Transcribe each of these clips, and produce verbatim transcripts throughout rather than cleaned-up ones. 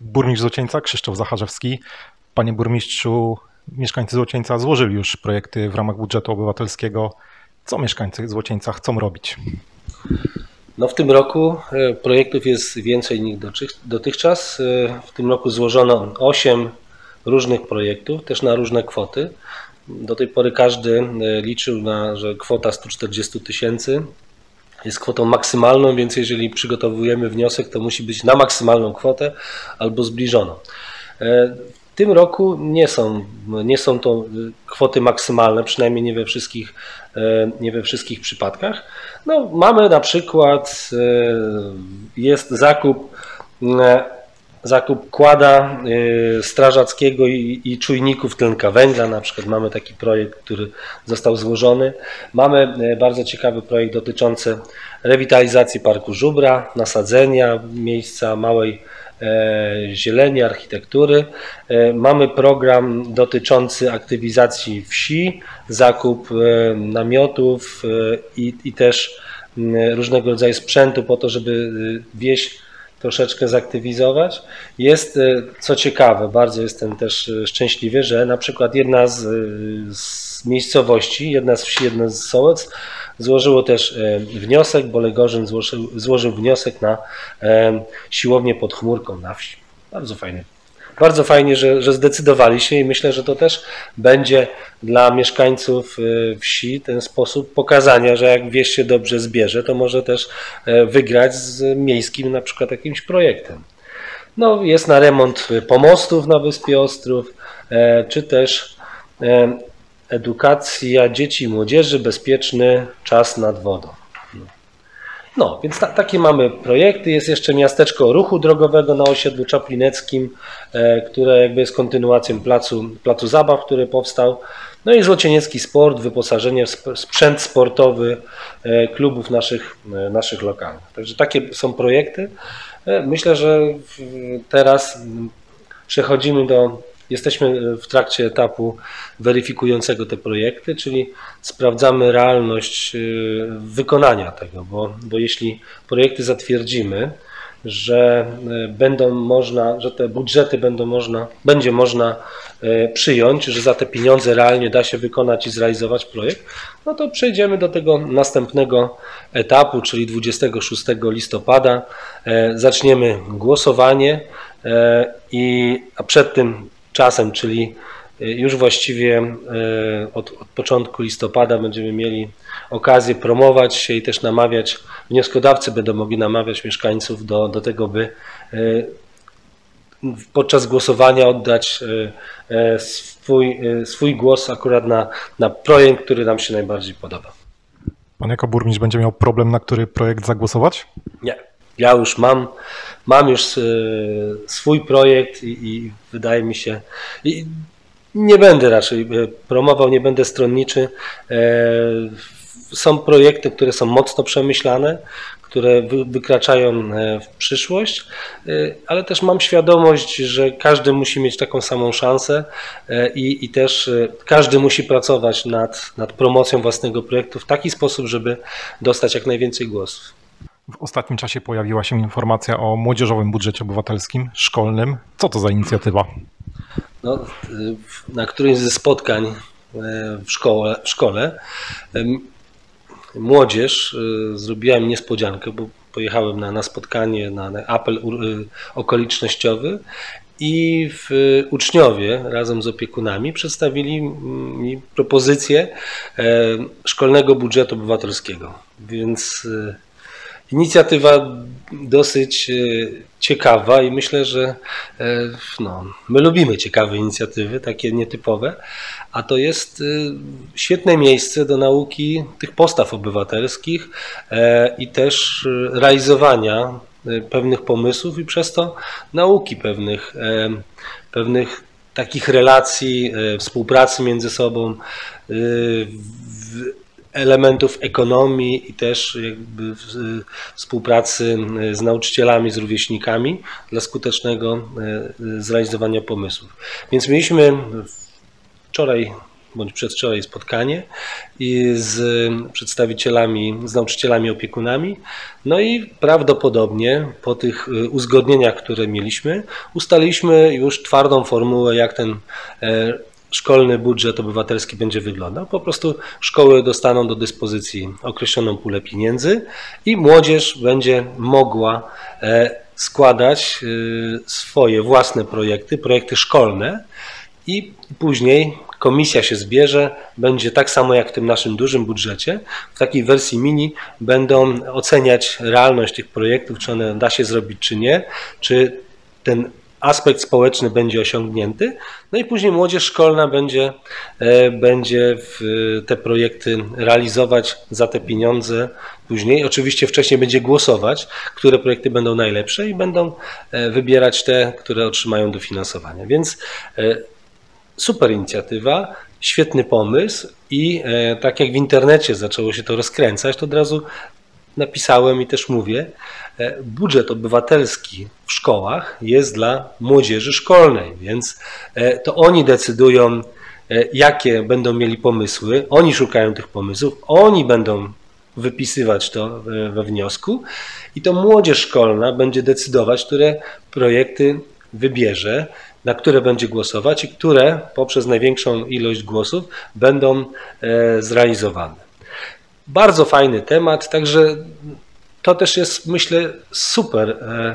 Burmistrz Złocieńca Krzysztof Zacharzewski. Panie burmistrzu, mieszkańcy Złocieńca złożyli już projekty w ramach budżetu obywatelskiego. Co mieszkańcy Złocieńca chcą robić? No w tym roku projektów jest więcej niż dotychczas. W tym roku złożono osiem różnych projektów, też na różne kwoty. Do tej pory każdy liczył, na, że kwota sto czterdzieści tysięcy jest kwotą maksymalną, więc jeżeli przygotowujemy wniosek, to musi być na maksymalną kwotę albo zbliżoną. W tym roku nie są, nie są to kwoty maksymalne, przynajmniej nie we wszystkich, nie we wszystkich przypadkach. No, mamy na przykład, jest zakup, zakup kłada strażackiego i, i czujników tlenka węgla. Na przykład mamy taki projekt, który został złożony. Mamy bardzo ciekawy projekt dotyczący rewitalizacji Parku Żubra, nasadzenia miejsca małej zieleni, architektury. Mamy program dotyczący aktywizacji wsi, zakup namiotów i, i też różnego rodzaju sprzętu po to, żeby wieś troszeczkę zaktywizować. Jest, co ciekawe, bardzo jestem też szczęśliwy, że na przykład jedna z, z miejscowości, jedna z wsi, jedna z sołec złożyło też wniosek, Bolegorzyn złożył, złożył wniosek na siłownię pod chmurką na wsi. Bardzo fajnie. Bardzo fajnie, że, że zdecydowali się i myślę, że to też będzie dla mieszkańców wsi ten sposób pokazania, że jak wieś się dobrze zbierze, to może też wygrać z miejskim na przykład jakimś projektem. No, jest na remont pomostów na Wyspie Ostrów, czy też edukacja dzieci i młodzieży, bezpieczny czas nad wodą. No, więc ta, takie mamy projekty. Jest jeszcze miasteczko ruchu drogowego na osiedlu czaplineckim, e, które jakby jest kontynuacją placu, placu zabaw, który powstał. No i Złocieniecki Sport, wyposażenie w sp sprzęt sportowy e, klubów naszych, e, naszych lokalnych. Także takie są projekty. E, myślę, że w, teraz przechodzimy do... Jesteśmy w trakcie etapu weryfikującego te projekty, czyli sprawdzamy realność wykonania tego, bo, bo jeśli projekty zatwierdzimy, że będą można, że te budżety będą można, będzie można przyjąć, że za te pieniądze realnie da się wykonać i zrealizować projekt, no to przejdziemy do tego następnego etapu, czyli dwudziestego szóstego listopada. Zaczniemy głosowanie i a przed tym czasem, czyli już właściwie od, od początku listopada będziemy mieli okazję promować się i też namawiać, wnioskodawcy będą mogli namawiać mieszkańców do, do tego, by podczas głosowania oddać swój, swój głos akurat na, na projekt, który nam się najbardziej podoba. Pan jako burmistrz będzie miał problem, na który projekt zagłosować? Nie. Ja już mam, mam już swój projekt i, i wydaje mi się, i nie będę raczej promował, nie będę stronniczy. Są projekty, które są mocno przemyślane, które wykraczają w przyszłość, ale też mam świadomość, że każdy musi mieć taką samą szansę i, i też każdy musi pracować nad, nad promocją własnego projektu w taki sposób, żeby dostać jak najwięcej głosów. W ostatnim czasie pojawiła się informacja o młodzieżowym budżecie obywatelskim, szkolnym. Co to za inicjatywa? No, na którymś ze spotkań w szkole, w szkole młodzież zrobiła mi niespodziankę, bo pojechałem na, na spotkanie, na, na apel okolicznościowy i w uczniowie razem z opiekunami przedstawili mi propozycję szkolnego budżetu obywatelskiego. Więc inicjatywa dosyć ciekawa i myślę, że no, my lubimy ciekawe inicjatywy, takie nietypowe, a to jest świetne miejsce do nauki tych postaw obywatelskich i też realizowania pewnych pomysłów i przez to nauki pewnych, pewnych takich relacji, współpracy między sobą, elementów ekonomii i też jakby współpracy z nauczycielami, z rówieśnikami dla skutecznego zrealizowania pomysłów. Więc mieliśmy wczoraj bądź przedwczoraj spotkanie i z przedstawicielami, z nauczycielami, opiekunami. No i prawdopodobnie po tych uzgodnieniach, które mieliśmy, ustaliliśmy już twardą formułę, jak ten szkolny budżet obywatelski będzie wyglądał. Po prostu szkoły dostaną do dyspozycji określoną pulę pieniędzy i młodzież będzie mogła składać swoje własne projekty, projekty szkolne i później komisja się zbierze, będzie tak samo jak w tym naszym dużym budżecie, w takiej wersji mini będą oceniać realność tych projektów, czy one da się zrobić, czy nie, czy ten aspekt społeczny będzie osiągnięty, no i później młodzież szkolna będzie, będzie te projekty realizować za te pieniądze później. Oczywiście wcześniej będzie głosować, które projekty będą najlepsze i będą wybierać te, które otrzymają dofinansowanie. Więc super inicjatywa, świetny pomysł i tak jak w internecie zaczęło się to rozkręcać, to od razu napisałem i też mówię, budżet obywatelski w szkołach jest dla młodzieży szkolnej, więc to oni decydują, jakie będą mieli pomysły, oni szukają tych pomysłów, oni będą wypisywać to we wniosku i to młodzież szkolna będzie decydować, które projekty wybierze, na które będzie głosować i które poprzez największą ilość głosów będą zrealizowane. Bardzo fajny temat, także to też jest, myślę, super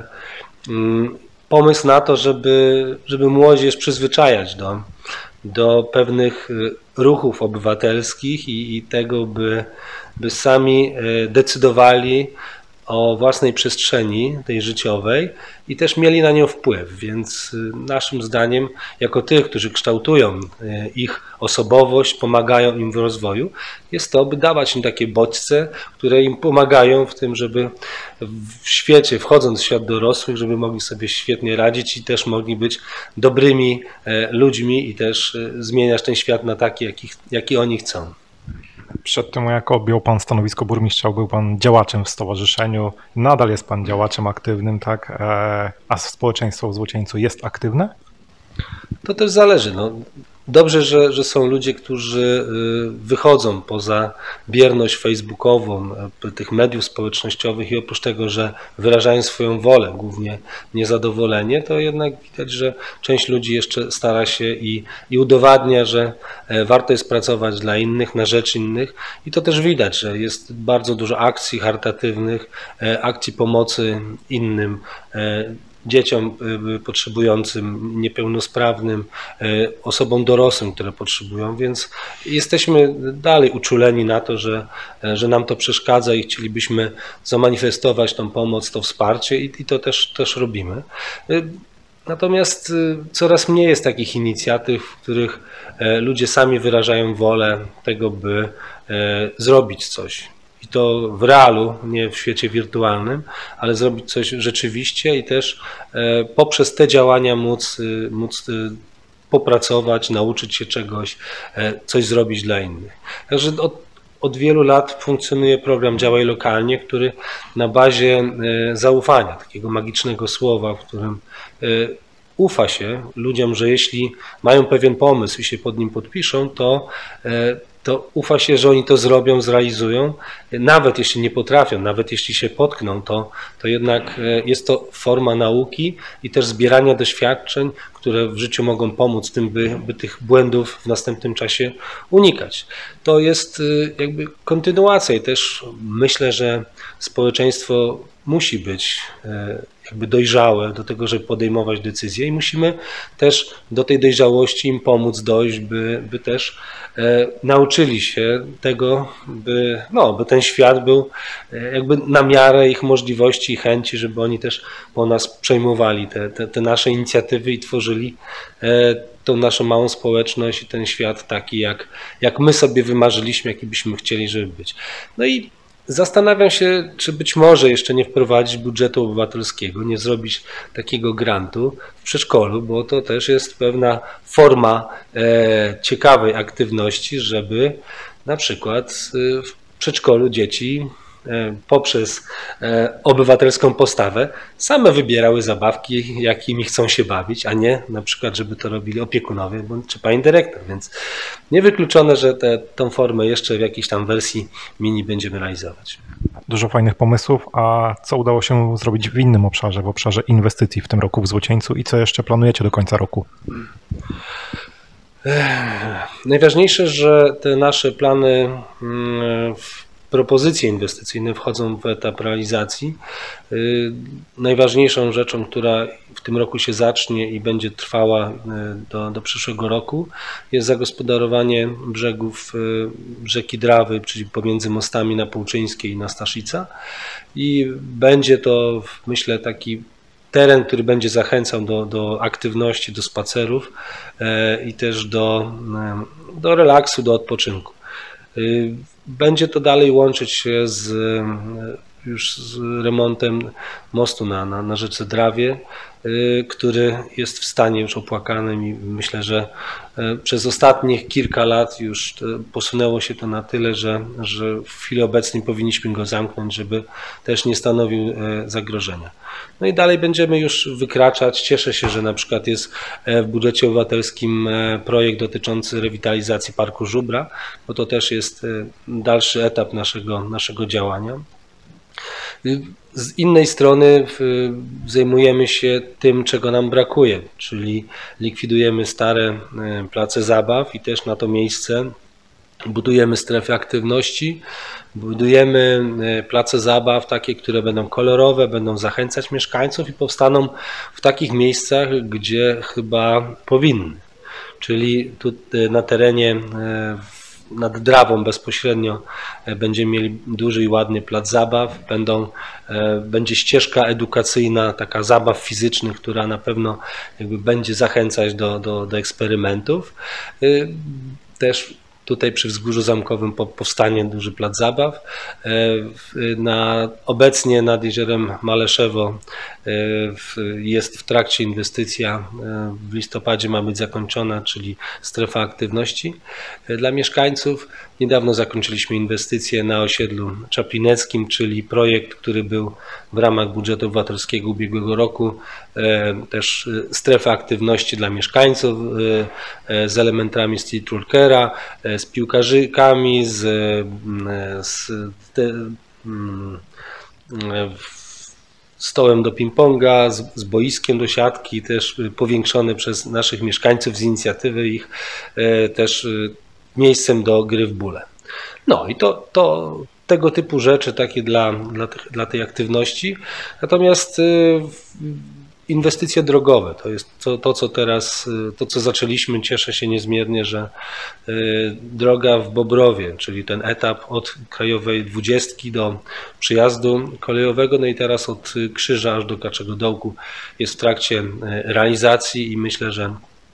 pomysł na to, żeby, żeby młodzież przyzwyczajać do, do pewnych ruchów obywatelskich i, i tego, by, by sami decydowali o własnej przestrzeni tej życiowej i też mieli na nią wpływ, więc naszym zdaniem, jako tych, którzy kształtują ich osobowość, pomagają im w rozwoju, jest to, by dawać im takie bodźce, które im pomagają w tym, żeby w świecie, wchodząc w świat dorosłych, żeby mogli sobie świetnie radzić i też mogli być dobrymi ludźmi i też zmieniać ten świat na taki, jaki, jaki oni chcą. Przed tym, jak objął Pan stanowisko burmistrza, był Pan działaczem w stowarzyszeniu. Nadal jest Pan działaczem aktywnym, tak? A społeczeństwo w Złocieńcu jest aktywne? To też zależy. No, dobrze, że, że są ludzie, którzy wychodzą poza bierność facebookową, tych mediów społecznościowych i oprócz tego, że wyrażają swoją wolę, głównie niezadowolenie, to jednak widać, że część ludzi jeszcze stara się i, i udowadnia, że warto jest pracować dla innych, na rzecz innych i to też widać, że jest bardzo dużo akcji charytatywnych, akcji pomocy innym, dzieciom potrzebującym, niepełnosprawnym, osobom dorosłym, które potrzebują, więc jesteśmy dalej uczuleni na to, że, że nam to przeszkadza i chcielibyśmy zamanifestować tą pomoc, to wsparcie i, i to też, też robimy. Natomiast coraz mniej jest takich inicjatyw, w których ludzie sami wyrażają wolę tego, by zrobić coś. I to w realu, nie w świecie wirtualnym, ale zrobić coś rzeczywiście i też poprzez te działania móc, móc popracować, nauczyć się czegoś, coś zrobić dla innych. Także od, od wielu lat funkcjonuje program Działaj Lokalnie, który na bazie zaufania, takiego magicznego słowa, w którym ufa się ludziom, że jeśli mają pewien pomysł i się pod nim podpiszą, to to ufa się, że oni to zrobią, zrealizują. Nawet jeśli nie potrafią, nawet jeśli się potkną, to, to jednak jest to forma nauki i też zbierania doświadczeń, które w życiu mogą pomóc tym, by, by tych błędów w następnym czasie unikać. To jest jakby kontynuacja i też myślę, że społeczeństwo musi być jakby dojrzałe do tego, żeby podejmować decyzje i musimy też do tej dojrzałości im pomóc dojść, by, by też e, nauczyli się tego, by, no, by ten świat był jakby na miarę ich możliwości i chęci, żeby oni też po nas przejmowali te, te, te nasze inicjatywy i tworzyli e, tą naszą małą społeczność i ten świat taki, jak, jak my sobie wymarzyliśmy, jaki byśmy chcieli, żeby być. No i zastanawiam się, czy być może jeszcze nie wprowadzić budżetu obywatelskiego, nie zrobić takiego grantu w przedszkolu, bo to też jest pewna forma e, ciekawej aktywności, żeby na przykład w przedszkolu dzieci poprzez obywatelską postawę same wybierały zabawki, jakimi chcą się bawić, a nie na przykład, żeby to robili opiekunowie bądź czy pani dyrektor. Więc niewykluczone, że tę tą formę jeszcze w jakiejś tam wersji mini będziemy realizować. Dużo fajnych pomysłów, a co udało się zrobić w innym obszarze, w obszarze inwestycji w tym roku w Złocieńcu i co jeszcze planujecie do końca roku? Najważniejsze, że te nasze plany, propozycje inwestycyjne wchodzą w etap realizacji. Najważniejszą rzeczą, która w tym roku się zacznie i będzie trwała do, do przyszłego roku, jest zagospodarowanie brzegów rzeki Drawy, czyli pomiędzy mostami na Połczyńskiej i na Staszica. I będzie to, myślę, taki teren, który będzie zachęcał do, do aktywności, do spacerów i też do, do relaksu, do odpoczynku. Będzie to dalej łączyć się z, już z remontem mostu na, na, na rzece Drawie, który jest w stanie już opłakanym i myślę, że przez ostatnich kilka lat już posunęło się to na tyle, że, że w chwili obecnej powinniśmy go zamknąć, żeby też nie stanowił zagrożenia. No i dalej będziemy już wykraczać. Cieszę się, że na przykład jest w budżecie obywatelskim projekt dotyczący rewitalizacji Parku Żubra, bo to też jest dalszy etap naszego, naszego działania. Z innej strony zajmujemy się tym, czego nam brakuje, czyli likwidujemy stare place zabaw i też na to miejsce budujemy strefy aktywności, budujemy place zabaw takie, które będą kolorowe, będą zachęcać mieszkańców i powstaną w takich miejscach, gdzie chyba powinny. Czyli tu na terenie nad Drawą bezpośrednio będziemy mieli duży i ładny plac zabaw, będą, będzie ścieżka edukacyjna, taka zabaw fizycznych, która na pewno jakby będzie zachęcać do, do, do eksperymentów. Też tutaj przy Wzgórzu Zamkowym powstanie duży plac zabaw. Na, obecnie nad jeziorem Maleszewo jest w trakcie inwestycja, w listopadzie ma być zakończona, czyli strefa aktywności dla mieszkańców. Niedawno zakończyliśmy inwestycję na osiedlu Czaplineckim, czyli projekt, który był w ramach budżetu obywatelskiego ubiegłego roku, też strefa aktywności dla mieszkańców z elementami street walkera, z piłkarzykami, z, z te, stołem do ping-ponga, z, z boiskiem do siatki, też powiększone przez naszych mieszkańców z inicjatywy ich, też miejscem do gry w bóle. No i to, to tego typu rzeczy takie dla, dla, dla tej aktywności. Natomiast inwestycje drogowe to jest to, to, co teraz, to co zaczęliśmy. Cieszę się niezmiernie, że droga w Bobrowie, czyli ten etap od krajowej dwudziestki do przyjazdu kolejowego, no i teraz od Krzyża aż do Kaczego Dołku jest w trakcie realizacji i myślę, że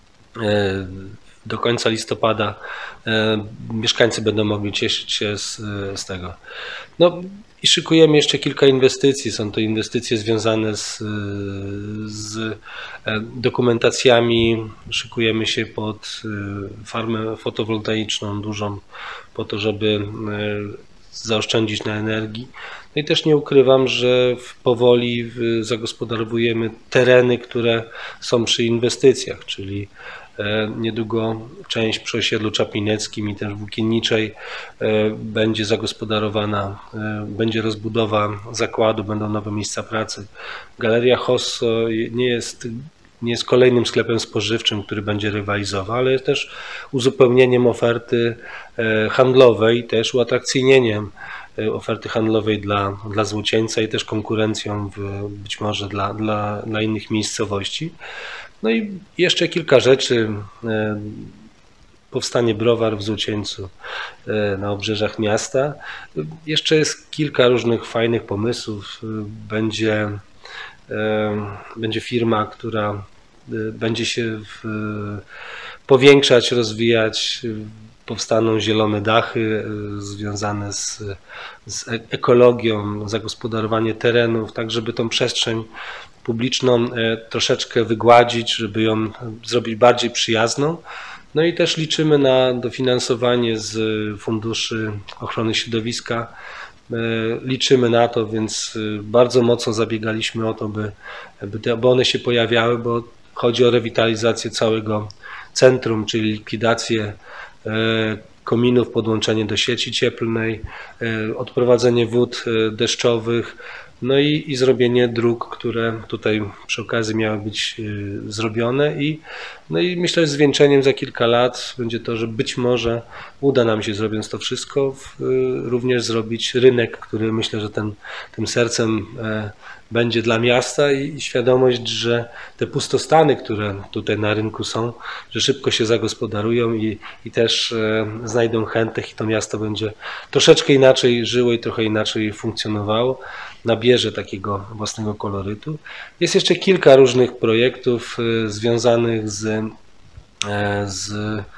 do końca listopada mieszkańcy będą mogli cieszyć się z, z tego. No i szykujemy jeszcze kilka inwestycji. Są to inwestycje związane z, z dokumentacjami. Szykujemy się pod farmę fotowoltaiczną dużą po to, żeby zaoszczędzić na energii. No i też nie ukrywam, że powoli zagospodarowujemy tereny, które są przy inwestycjach, czyli niedługo część przy osiedlu Czaplineckim i też Włókienniczej będzie zagospodarowana, będzie rozbudowa zakładu, będą nowe miejsca pracy. Galeria Hosso nie jest, nie jest kolejnym sklepem spożywczym, który będzie rywalizował, ale jest też uzupełnieniem oferty handlowej, też uatrakcyjnieniem oferty handlowej dla, dla Złocieńca i też konkurencją w, być może dla, dla, dla innych miejscowości. No i jeszcze kilka rzeczy. Powstanie browar w Złocieńcu na obrzeżach miasta. Jeszcze jest kilka różnych fajnych pomysłów. Będzie, będzie firma, która będzie się w, powiększać, rozwijać. Powstaną zielone dachy związane z, z ekologią, zagospodarowanie terenów, tak żeby tą przestrzeń publiczną troszeczkę wygładzić, żeby ją zrobić bardziej przyjazną. No i też liczymy na dofinansowanie z funduszy ochrony środowiska liczymy na to, więc bardzo mocno zabiegaliśmy o to, by, by, te, by one się pojawiały, bo chodzi o rewitalizację całego centrum, czyli likwidację kominów, podłączenie do sieci cieplnej, odprowadzenie wód deszczowych, no i, i zrobienie dróg, które tutaj przy okazji miały być zrobione i, no i myślę, że zwieńczeniem za kilka lat będzie to, że być może uda nam się, zrobiąc to wszystko, w, również zrobić rynek, który myślę, że ten, tym sercem będzie dla miasta i świadomość, że te pustostany, które tutaj na rynku są, że szybko się zagospodarują i, i też znajdą chętnych i to miasto będzie troszeczkę inaczej żyło i trochę inaczej funkcjonowało, nabierze takiego własnego kolorytu. Jest jeszcze kilka różnych projektów związanych z, z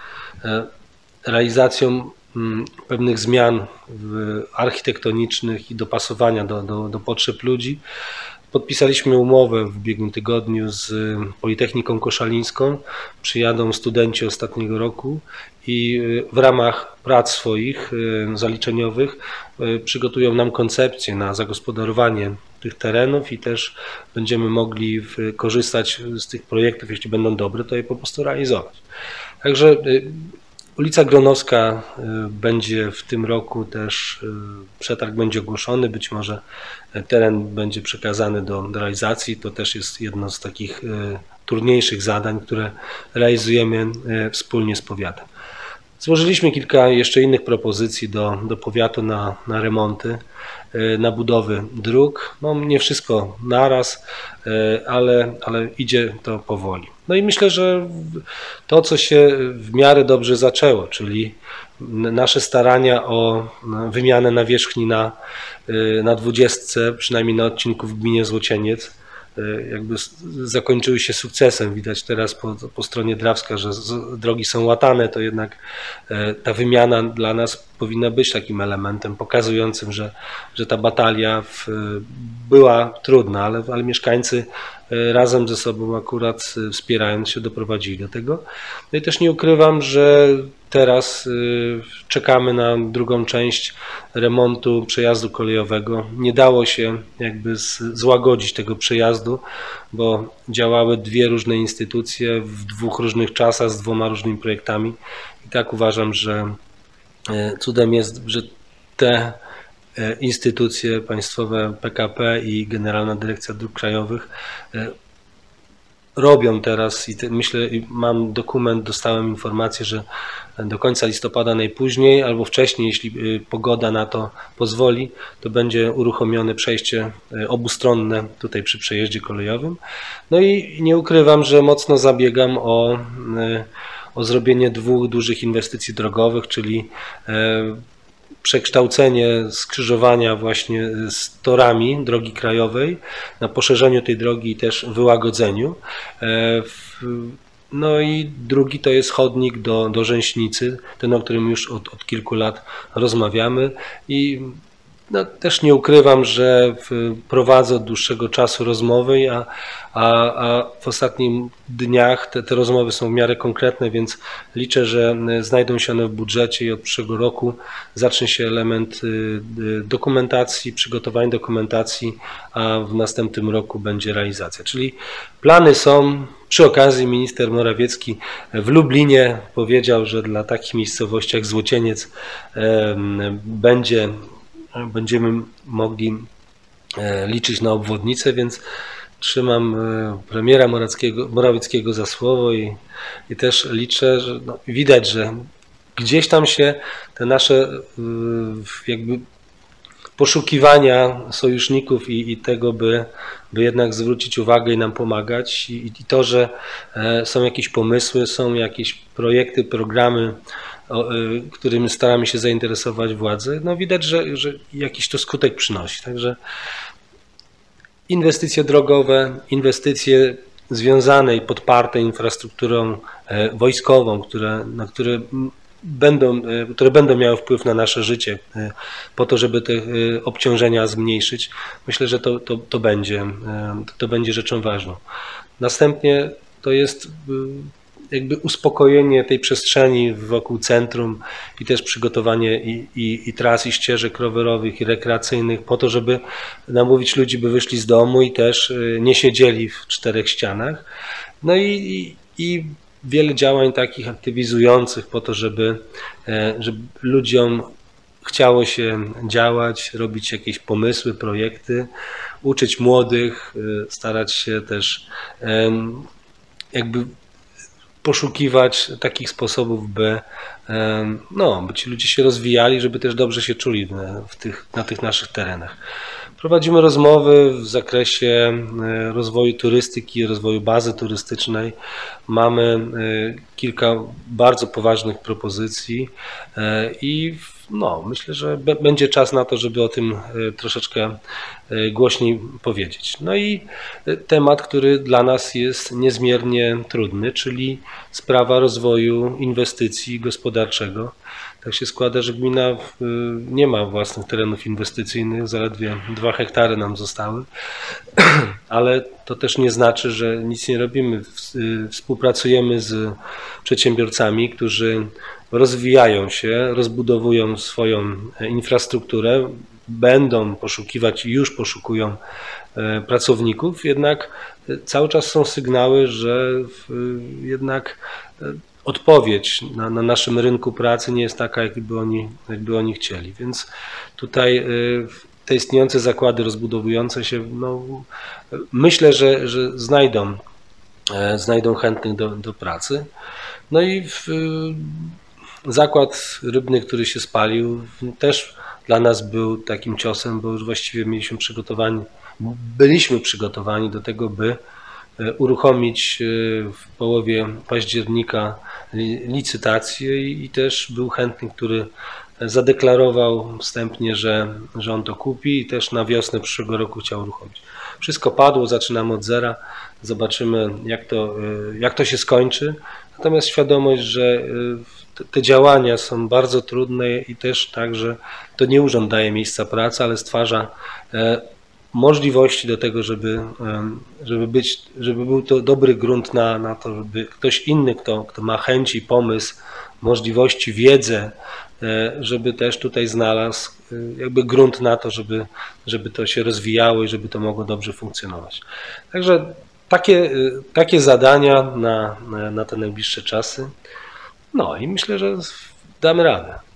realizacją pewnych zmian architektonicznych i dopasowania do, do, do potrzeb ludzi. Podpisaliśmy umowę w ubiegłym tygodniu z Politechniką Koszalińską. Przyjadą studenci ostatniego roku i w ramach prac swoich zaliczeniowych przygotują nam koncepcję na zagospodarowanie tych terenów i też będziemy mogli korzystać z tych projektów, jeśli będą dobre, to je po prostu realizować. Także ulica Gronowska będzie w tym roku też, przetarg będzie ogłoszony, być może teren będzie przekazany do, do realizacji. To też jest jedno z takich trudniejszych zadań, które realizujemy wspólnie z powiatem. Złożyliśmy kilka jeszcze innych propozycji do, do powiatu na, na remonty, na budowy dróg. No, nie wszystko naraz, ale, ale idzie to powoli. No i myślę, że to, co się w miarę dobrze zaczęło, czyli nasze starania o wymianę nawierzchni na, na dwudziestce, przynajmniej na odcinku w gminie Złocieniec, jakby zakończyły się sukcesem. Widać teraz po, po stronie Drawska, że drogi są łatane, to jednak ta wymiana dla nas powinna być takim elementem pokazującym, że, że ta batalia w, była trudna, ale, ale mieszkańcy razem ze sobą akurat wspierając się doprowadzili do tego. No i też nie ukrywam, że teraz czekamy na drugą część remontu przejazdu kolejowego. Nie dało się jakby złagodzić tego przejazdu, bo działały dwie różne instytucje w dwóch różnych czasach z dwoma różnymi projektami. I tak uważam, że cudem jest, że te instytucje państwowe, P K P i Generalna Dyrekcja Dróg Krajowych robią teraz i te, myślę, mam dokument, dostałem informację, że do końca listopada najpóźniej albo wcześniej, jeśli pogoda na to pozwoli, to będzie uruchomione przejście obustronne tutaj przy przejeździe kolejowym. No i nie ukrywam, że mocno zabiegam o, o zrobienie dwóch dużych inwestycji drogowych, czyli przekształcenie skrzyżowania właśnie z torami drogi krajowej, na poszerzeniu tej drogi i też wyłagodzeniu. No i drugi to jest chodnik do, do Rzęśnicy, ten, o którym już od, od kilku lat rozmawiamy i no, też nie ukrywam, że prowadzę od dłuższego czasu rozmowy, a, a, a w ostatnich dniach te, te rozmowy są w miarę konkretne, więc liczę, że znajdą się one w budżecie i od przyszłego roku zacznie się element dokumentacji, przygotowania dokumentacji, a w następnym roku będzie realizacja. Czyli plany są. Przy okazji minister Morawiecki w Lublinie powiedział, że dla takich miejscowości jak Złocieniec będzie będziemy mogli liczyć na obwodnicę, więc trzymam premiera Morawieckiego, Morawieckiego za słowo i, i też liczę, że no, widać, że gdzieś tam się te nasze jakby poszukiwania sojuszników i, i tego, by, by jednak zwrócić uwagę i nam pomagać i, i to, że są jakieś pomysły, są jakieś projekty, programy, O, którym staramy się zainteresować władze, no widać, że, że jakiś to skutek przynosi. Także inwestycje drogowe, inwestycje związane i podparte infrastrukturą wojskową, które, na które będą, które będą miały wpływ na nasze życie po to, żeby te obciążenia zmniejszyć. Myślę, że to, to, to, będzie, to będzie rzeczą ważną. Następnie to jest jakby uspokojenie tej przestrzeni wokół centrum i też przygotowanie i, i, i tras, i ścieżek rowerowych, i rekreacyjnych po to, żeby namówić ludzi, by wyszli z domu i też nie siedzieli w czterech ścianach. No i, i, i wiele działań takich aktywizujących po to, żeby, żeby ludziom chciało się działać, robić jakieś pomysły, projekty, uczyć młodych, starać się też jakby poszukiwać takich sposobów, by, no, by ci ludzie się rozwijali, żeby też dobrze się czuli w tych, na tych naszych terenach. Prowadzimy rozmowy w zakresie rozwoju turystyki, rozwoju bazy turystycznej. Mamy kilka bardzo poważnych propozycji i no, myślę, że będzie czas na to, żeby o tym troszeczkę głośniej powiedzieć. No i temat, który dla nas jest niezmiernie trudny, czyli sprawa rozwoju inwestycji gospodarczego. Tak się składa, że gmina nie ma własnych terenów inwestycyjnych, zaledwie dwa hektary nam zostały, ale to też nie znaczy, że nic nie robimy. Współpracujemy z przedsiębiorcami, którzy rozwijają się, rozbudowują swoją infrastrukturę, będą poszukiwać i już poszukują pracowników, jednak cały czas są sygnały, że jednak odpowiedź na, na naszym rynku pracy nie jest taka, jakby oni, jakby oni chcieli. Więc tutaj te istniejące zakłady rozbudowujące się, no, myślę, że, że znajdą, znajdą chętnych do, do pracy. No i w, zakład rybny, który się spalił, też dla nas był takim ciosem, bo już właściwie mieliśmy przygotowani, byliśmy przygotowani do tego, by uruchomić w połowie października licytację i też był chętny, który zadeklarował wstępnie, że, że on to kupi i też na wiosnę przyszłego roku chciał uruchomić. Wszystko padło, zaczynamy od zera, zobaczymy jak to, jak to się skończy. Natomiast świadomość, że te działania są bardzo trudne i też tak, że to nie urząd daje miejsca pracy, ale stwarza możliwości do tego, żeby, żeby, być, żeby był to dobry grunt na, na to, żeby ktoś inny, kto, kto ma chęć i pomysł, możliwości, wiedzę, żeby też tutaj znalazł jakby grunt na to, żeby, żeby to się rozwijało i żeby to mogło dobrze funkcjonować. Także takie, takie zadania na, na te najbliższe czasy. No i myślę, że damy radę.